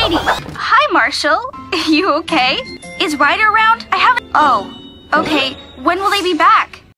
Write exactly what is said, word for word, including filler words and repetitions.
Heidi! Hi, Marshall. You okay? Is Ryder around? I haven't- Oh, okay. When will they be back?